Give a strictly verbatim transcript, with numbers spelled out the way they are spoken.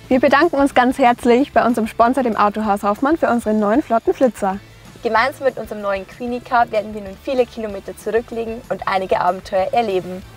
Wir bedanken uns ganz herzlich bei unserem Sponsor, dem Autohaus Hoffmann, für unseren neuen flotten Flitzer. Gemeinsam mit unserem neuen Queenie Car werden wir nun viele Kilometer zurücklegen und einige Abenteuer erleben.